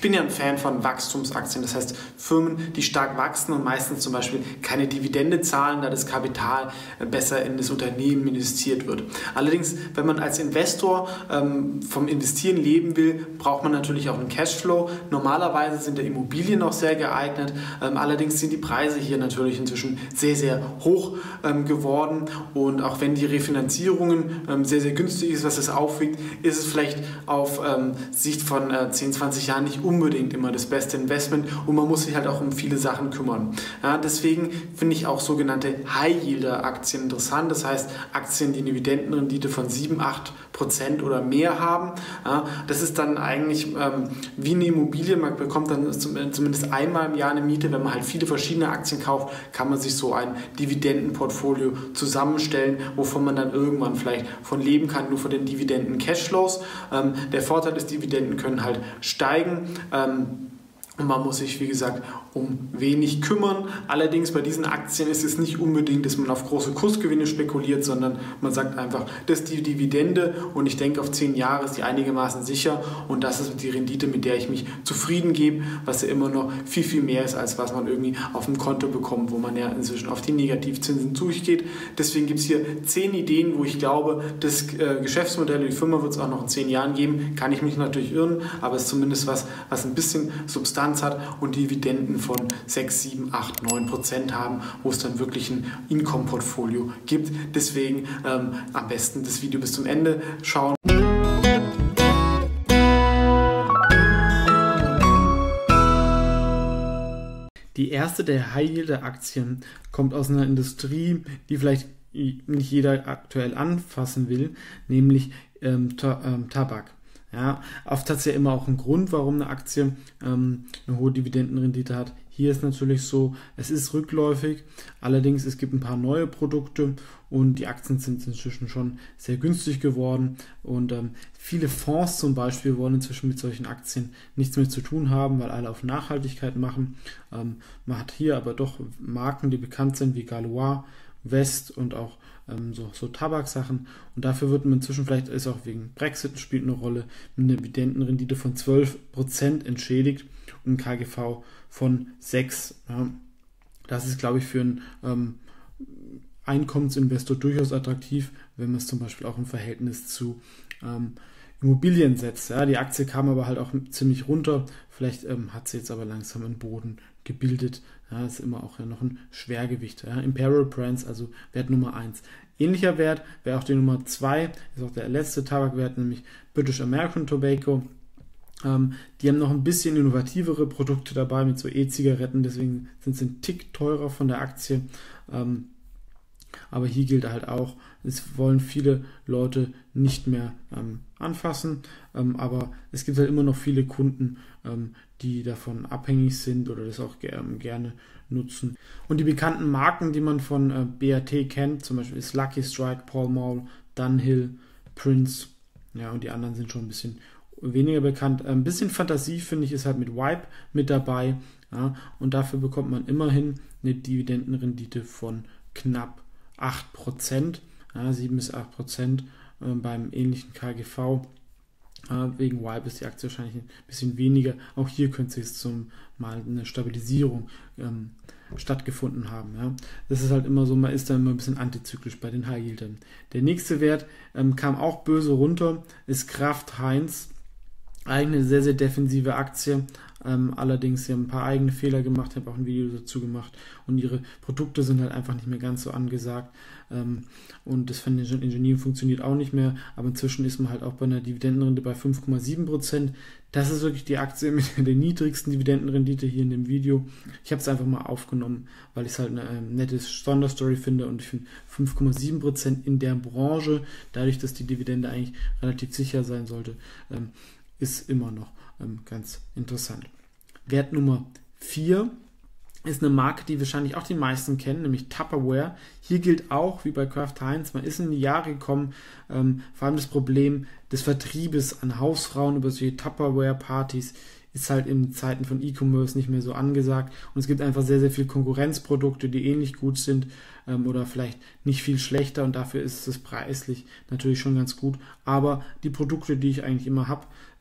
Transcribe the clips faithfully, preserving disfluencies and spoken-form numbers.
bin ja ein Fan von Wachstumsaktien, das heißt Firmen, die stark wachsen und meistens zum Beispiel keine Dividende zahlen, da das Kapital besser in das Unternehmen investiert wird. Allerdings, wenn man als Investor ähm, vom Investieren leben will, braucht man natürlich auch einen Cashflow. Normalerweise sind ja Immobilien auch sehr geeignet, ähm, allerdings sind die Preise hier natürlich inzwischen sehr, sehr hoch ähm, geworden und auch wenn die Refinanzierungen ähm, sehr, sehr günstig ist, was es aufwiegt, ist es vielleicht auf ähm, Sicht von äh, zehn, zwanzig Jahren nicht unbedingt immer das beste Investment und man muss sich halt auch um viele Sachen kümmern. Ja, deswegen finde ich auch sogenannte High-Yielder-Aktien interessant, das heißt Aktien, die eine Dividendenrendite von sieben, acht Prozent oder mehr haben. Ja, das ist dann eigentlich ähm, wie eine Immobilie, man bekommt dann zum, zumindest einmal im Jahr eine Miete, wenn man halt viele verschiedene Aktien kauft, kann man sich so ein Dividendenportfolio zusammenstellen, wovon man dann irgendwann vielleicht von leben kann, nur von den Dividenden-Cashflows. Ähm, der Vorteil ist, Dividenden können halt steigen. Ähm, Und man muss sich, wie gesagt, um wenig kümmern. Allerdings bei diesen Aktien ist es nicht unbedingt, dass man auf große Kursgewinne spekuliert, sondern man sagt einfach, das ist die Dividende und ich denke, auf zehn Jahre ist die einigermaßen sicher und das ist die Rendite, mit der ich mich zufrieden gebe, was ja immer noch viel, viel mehr ist, als was man irgendwie auf dem Konto bekommt, wo man ja inzwischen auf die Negativzinsen durchgeht. Deswegen gibt es hier zehn Ideen, wo ich glaube, das äh, Geschäftsmodell, die Firma wird es auch noch in zehn Jahren geben, kann ich mich natürlich irren, aber es ist zumindest was, was ein bisschen Substanz hat und Dividenden von sechs, sieben, acht, neun Prozent haben, wo es dann wirklich ein Income-Portfolio gibt. Deswegen ähm, am besten das Video bis zum Ende schauen. Die erste der High-Yield-Aktien kommt aus einer Industrie, die vielleicht nicht jeder aktuell anfassen will, nämlich ähm, ähm, Tabak. Ja, oft hat es ja immer auch einen Grund, warum eine Aktie ähm, eine hohe Dividendenrendite hat. Hier ist natürlich so, es ist rückläufig, allerdings es gibt ein paar neue Produkte und die Aktien sind inzwischen schon sehr günstig geworden und ähm, viele Fonds zum Beispiel wollen inzwischen mit solchen Aktien nichts mehr zu tun haben, weil alle auf Nachhaltigkeit machen. Ähm, man hat hier aber doch Marken, die bekannt sind wie Galois, West und auch ähm, so, so Tabaksachen und dafür wird man inzwischen, vielleicht ist auch wegen Brexit spielt eine Rolle, mit einer Dividendenrendite von zwölf Prozent entschädigt und ein K G V von sechs. Ja. Das ist, glaube ich, für einen ähm, Einkommensinvestor durchaus attraktiv, wenn man es zum Beispiel auch im Verhältnis zu ähm, Immobilien setzt. Ja. Die Aktie kam aber halt auch ziemlich runter, vielleicht ähm, hat sie jetzt aber langsam einen Boden gebildet. Ja, ist immer auch ja noch ein Schwergewicht. Ja. Imperial Brands, also Wert Nummer eins. Ähnlicher Wert wäre auch die Nummer zwei, ist auch der letzte Tabakwert, nämlich British American Tobacco. Ähm, die haben noch ein bisschen innovativere Produkte dabei mit so E-Zigaretten, deswegen sind sie ein Tick teurer von der Aktie. Ähm, aber hier gilt halt auch, es wollen viele Leute nicht mehr ähm, anfassen, ähm, aber es gibt halt immer noch viele Kunden, ähm, die davon abhängig sind oder das auch ähm, gerne nutzen. Und die bekannten Marken, die man von äh, B A T kennt, zum Beispiel ist Lucky Strike, Pall Mall, Dunhill, Prince, ja, und die anderen sind schon ein bisschen weniger bekannt. Ein bisschen Fantasie, finde ich, ist halt mit Wipe mit dabei, ja, und dafür bekommt man immerhin eine Dividendenrendite von knapp acht Prozent, ja, sieben bis acht Prozent äh, beim ähnlichen K G V. Äh, wegen Wipe ist die Aktie wahrscheinlich ein bisschen weniger. Auch hier könnte es zum mal eine Stabilisierung ähm, stattgefunden haben. Ja. Das ist halt immer so, man ist da immer ein bisschen antizyklisch bei den High-Yieldern. Der nächste Wert ähm, kam auch böse runter, ist Kraft Heinz. Eigentlich eine sehr, sehr defensive Aktie. Ähm, allerdings, sie haben ein paar eigene Fehler gemacht, ich habe auch ein Video dazu gemacht und ihre Produkte sind halt einfach nicht mehr ganz so angesagt ähm, und das Financial Engineering funktioniert auch nicht mehr, aber inzwischen ist man halt auch bei einer Dividendenrendite bei fünf Komma sieben Prozent. Das ist wirklich die Aktie mit der niedrigsten Dividendenrendite hier in dem Video. Ich habe es einfach mal aufgenommen, weil ich es halt eine ähm, nette Sonderstory finde und ich finde fünf Komma sieben Prozent in der Branche, dadurch, dass die Dividende eigentlich relativ sicher sein sollte, ähm, ist immer noch ähm, ganz interessant. Wert Nummer vier ist eine Marke, die wahrscheinlich auch die meisten kennen, nämlich Tupperware. Hier gilt auch, wie bei Kraft Heinz, man ist in die Jahre gekommen, ähm, vor allem das Problem des Vertriebes an Hausfrauen über solche Tupperware-Partys ist halt in Zeiten von E-Commerce nicht mehr so angesagt und es gibt einfach sehr, sehr viele Konkurrenzprodukte, die ähnlich gut sind ähm, oder vielleicht nicht viel schlechter und dafür ist es preislich natürlich schon ganz gut, aber die Produkte, die ich eigentlich immer habe,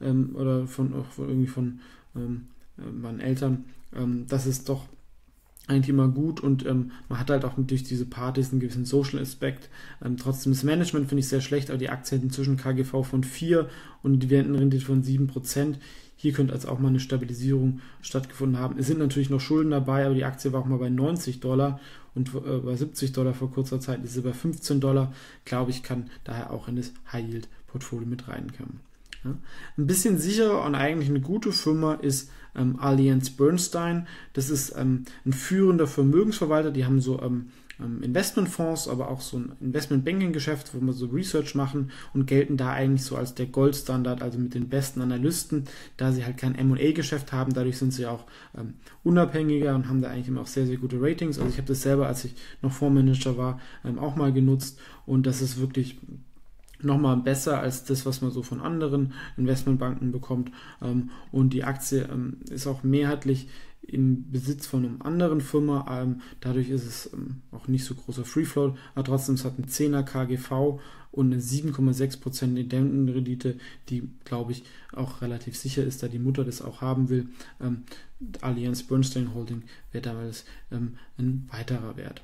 ähm, oder von, auch von irgendwie von ähm, äh, meinen Eltern, ähm, dass es doch eigentlich immer gut und ähm, man hat halt auch durch diese Partys einen gewissen Social-Aspekt. Ähm, trotzdem das Management finde ich sehr schlecht, aber die Aktie hat inzwischen K G V von vier und eine Dividendenrendite von sieben Prozent. Hier könnte also auch mal eine Stabilisierung stattgefunden haben. Es sind natürlich noch Schulden dabei, aber die Aktie war auch mal bei neunzig Dollar und äh, bei siebzig Dollar vor kurzer Zeit ist sie bei fünfzehn Dollar. Glaube ich, kann daher auch in das High-Yield-Portfolio mit reinkommen. Ja. Ein bisschen sicherer und eigentlich eine gute Firma ist ähm, Allianz Bernstein. Das ist ähm, ein führender Vermögensverwalter. Die haben so ähm, Investmentfonds, aber auch so ein Investmentbanking-Geschäft, wo wir so Research machen und gelten da eigentlich so als der Goldstandard, also mit den besten Analysten, da sie halt kein M und A-Geschäft haben. Dadurch sind sie auch ähm, unabhängiger und haben da eigentlich immer auch sehr, sehr gute Ratings. Also ich habe das selber, als ich noch Fondsmanager war, ähm, auch mal genutzt und das ist wirklich nochmal besser als das, was man so von anderen Investmentbanken bekommt. Ähm, und die Aktie ähm, ist auch mehrheitlich in Besitz von einer anderen Firma. Ähm, dadurch ist es ähm, auch nicht so großer Free Float, aber trotzdem es hat ein zehner K G V und eine sieben Komma sechs Prozent Dividendenrendite, die, glaube ich, auch relativ sicher ist, da die Mutter das auch haben will. Ähm, Allianz Bernstein Holding wäre damals ähm, ein weiterer Wert.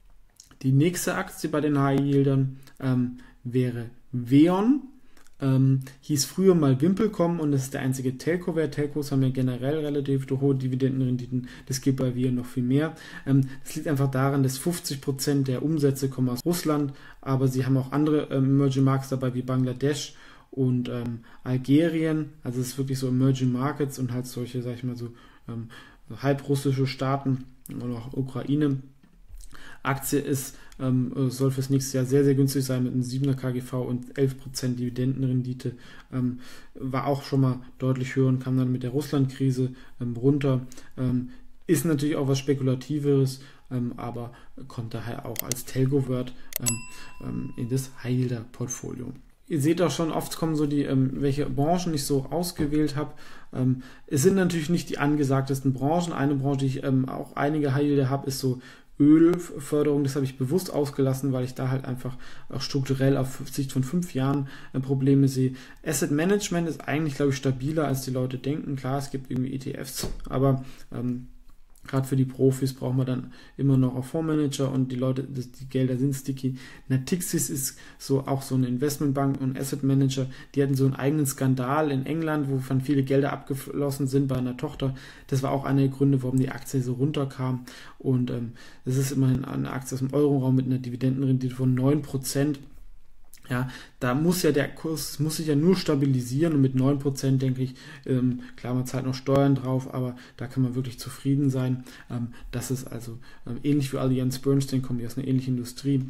Die nächste Aktie bei den High Yieldern ähm, wäre Veon, ähm, hieß früher mal Wimpelcom und das ist der einzige Telco-Wert. Telcos haben ja generell relativ hohe Dividendenrenditen, das gibt bei Veon noch viel mehr. Ähm, das liegt einfach daran, dass fünfzig Prozent der Umsätze kommen aus Russland, aber sie haben auch andere ähm, Emerging Markets dabei wie Bangladesch und ähm, Algerien, also es ist wirklich so Emerging Markets und halt solche, sag ich mal so, ähm, so halbrussische Staaten oder auch Ukraine. Aktie ist, ähm, soll fürs nächste Jahr sehr, sehr günstig sein mit einem siebener K G V und elf Prozent Dividendenrendite. Ähm, war auch schon mal deutlich höher und kam dann mit der Russland-Krise ähm, runter. Ähm, ist natürlich auch was Spekulativeres, ähm, aber kommt daher auch als Telco-Wert ähm, in das High-Yielder-Portfolio. Ihr seht auch schon, oft kommen so die, ähm, welche Branchen ich so ausgewählt habe. Ähm, es sind natürlich nicht die angesagtesten Branchen. Eine Branche, die ich ähm, auch einige High-Yielder habe, ist so Ölförderung. Das habe ich bewusst ausgelassen, weil ich da halt einfach auch strukturell auf Sicht von fünf Jahren äh, Probleme sehe. Asset Management ist eigentlich, glaube ich, stabiler, als die Leute denken. Klar, es gibt irgendwie E T Fs, aber ähm, gerade für die Profis braucht man dann immer noch auch Fondsmanager und die Leute, das, die Gelder sind sticky. Natixis ist so auch so eine Investmentbank und Asset Manager, die hatten so einen eigenen Skandal in England, wovon viele Gelder abgeflossen sind bei einer Tochter. Das war auch einer der Gründe, warum die Aktie so runterkam. Und ähm, das ist immerhin eine Aktie aus dem Euroraum mit einer Dividendenrendite von neun Prozent. Ja, da muss ja der Kurs, muss sich ja nur stabilisieren und mit neun Prozent denke ich, ähm, klar, man zahlt noch Steuern drauf, aber da kann man wirklich zufrieden sein. Ähm, das ist also ähm, ähnlich wie Allianz Bernstein, kommt die aus einer ähnlichen Industrie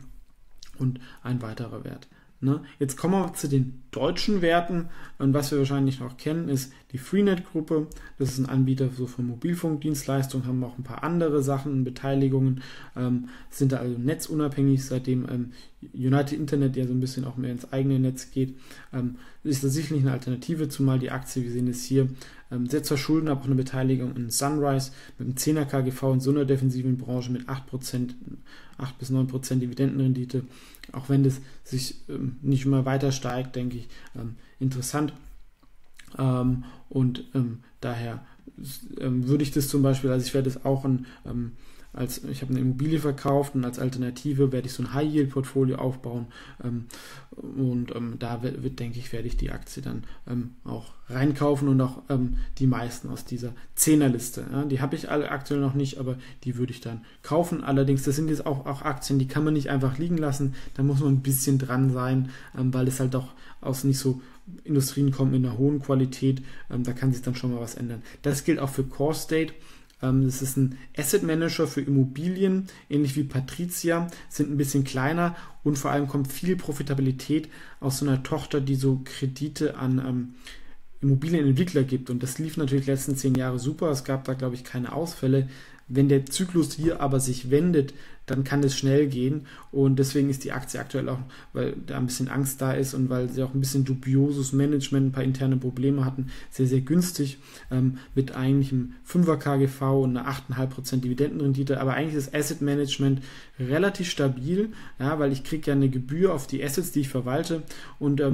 und ein weiterer Wert. Ne? Jetzt kommen wir zu den deutschen Werten und was wir wahrscheinlich noch kennen, ist die Freenet-Gruppe. Das ist ein Anbieter so von Mobilfunkdienstleistungen, haben auch ein paar andere Sachen, Beteiligungen, ähm, sind da also netzunabhängig, seitdem ähm, United Internet ja so ein bisschen auch mehr ins eigene Netz geht. Ähm, ist das sicherlich eine Alternative, zumal die Aktie, wir sehen es hier, ähm, sehr zwar Schulden, aber auch eine Beteiligung in Sunrise mit einem zehner K G V in so einer defensiven Branche mit acht Prozent, acht bis neun Prozent Dividendenrendite. Auch wenn das sich ähm, nicht immer weiter steigt, denke ich, ähm, interessant. Ähm, und ähm, daher ähm, würde ich das zum Beispiel, also ich werde es auch ein, ähm, als ich habe eine Immobilie verkauft und als Alternative werde ich so ein High-Yield-Portfolio aufbauen ähm, und ähm, da wird, denke ich, werde ich die Aktie dann ähm, auch reinkaufen und auch ähm, die meisten aus dieser Zehnerliste. Ja, die habe ich alle aktuell noch nicht, aber die würde ich dann kaufen. Allerdings, das sind jetzt auch, auch Aktien, die kann man nicht einfach liegen lassen, da muss man ein bisschen dran sein, ähm, weil es halt auch aus nicht so Industrien kommt mit einer hohen Qualität, ähm, da kann sich dann schon mal was ändern. Das gilt auch für CoreState. Das ist ein Asset Manager für Immobilien, ähnlich wie Patrizia, sind ein bisschen kleiner und vor allem kommt viel Profitabilität aus so einer Tochter, die so Kredite an ähm, Immobilienentwickler gibt. Und das lief natürlich die letzten zehn Jahre super. Es gab da, glaube ich, keine Ausfälle. Wenn der Zyklus hier aber sich wendet, dann kann es schnell gehen und deswegen ist die Aktie aktuell auch, weil da ein bisschen Angst da ist und weil sie auch ein bisschen dubioses Management, ein paar interne Probleme hatten, sehr, sehr günstig ähm, mit eigentlich einem fünfer K G V und einer acht Komma fünf Prozent Dividendenrendite, aber eigentlich ist Asset Management relativ stabil, ja, weil ich kriege ja eine Gebühr auf die Assets, die ich verwalte und ähm,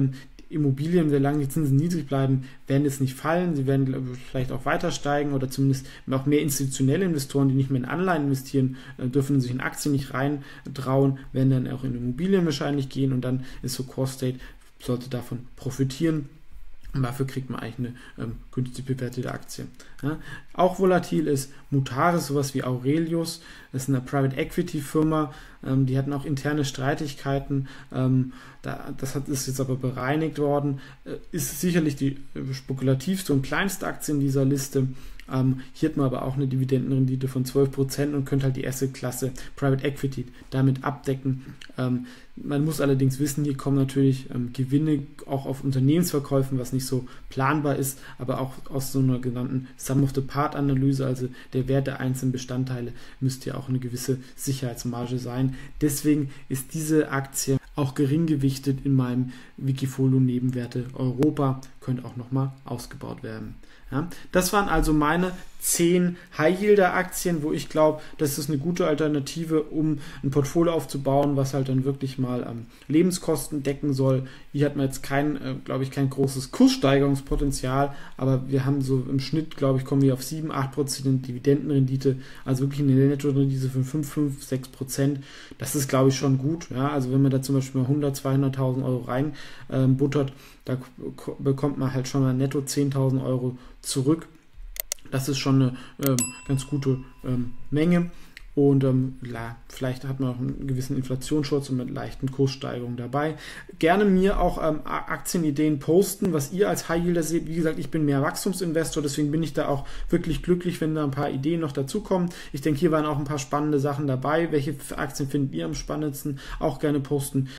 Immobilien, solange die Zinsen niedrig bleiben, werden jetzt nicht fallen. Sie werden vielleicht auch weiter steigen oder zumindest auch mehr institutionelle Investoren, die nicht mehr in Anleihen investieren, dürfen sich in Aktien nicht reintrauen, werden dann auch in Immobilien wahrscheinlich gehen und dann ist so Core State, sollte davon profitieren. Und dafür kriegt man eigentlich eine ähm, günstig bewertete Aktie. Ja. Auch volatil ist Mutares, sowas wie Aurelius. Das ist eine Private Equity Firma. Ähm, die hatten auch interne Streitigkeiten. Ähm, da, das hat, ist jetzt aber bereinigt worden. Äh, ist sicherlich die äh, spekulativste und kleinste Aktie in dieser Liste. Ähm, hier hat man aber auch eine Dividendenrendite von zwölf Prozent und könnte halt die Asset-Klasse Private Equity damit abdecken. Ähm, man muss allerdings wissen, hier kommen natürlich ähm, Gewinne auch auf Unternehmensverkäufen, was nicht so planbar ist, aber auch aus so einer genannten Sum-of-the-Part-Analyse, also der Wert der einzelnen Bestandteile, müsste ja auch eine gewisse Sicherheitsmarge sein. Deswegen ist diese Aktie auch gering gewichtet in meinem Wikifolio Nebenwerte Europa, könnte auch nochmal ausgebaut werden. Ja, das waren also meine zehn High-Yielder-Aktien, wo ich glaube, das ist eine gute Alternative, um ein Portfolio aufzubauen, was halt dann wirklich mal ähm, Lebenskosten decken soll. Hier hat man jetzt kein, äh, glaube ich, kein großes Kurssteigerungspotenzial, aber wir haben so im Schnitt, glaube ich, kommen wir auf sieben, acht Prozent Dividendenrendite, also wirklich eine Netto-Rendite von fünf, fünf, sechs Prozent. Das ist, glaube ich, schon gut. Ja? Also wenn man da zum Beispiel mal hundert, zweihunderttausend Euro rein ähm, buttert, da bekommt man halt schon mal netto zehntausend Euro zurück. Das ist schon eine ähm, ganz gute ähm, Menge. Und ähm, ja, vielleicht hat man auch einen gewissen Inflationsschutz und mit leichten Kurssteigerungen dabei. Gerne mir auch ähm, Aktienideen posten, was ihr als High Yielder seht. Wie gesagt, ich bin mehr Wachstumsinvestor, deswegen bin ich da auch wirklich glücklich, wenn da ein paar Ideen noch dazukommen. Ich denke, hier waren auch ein paar spannende Sachen dabei. Welche Aktien findet ihr am spannendsten? Auch gerne posten.